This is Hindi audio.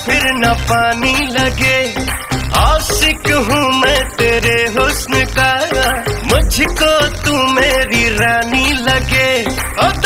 फिर न पानी लगे। आशिक हूँ मैं तेरे हुस्न का, मुझको तू मेरी रानी लगे।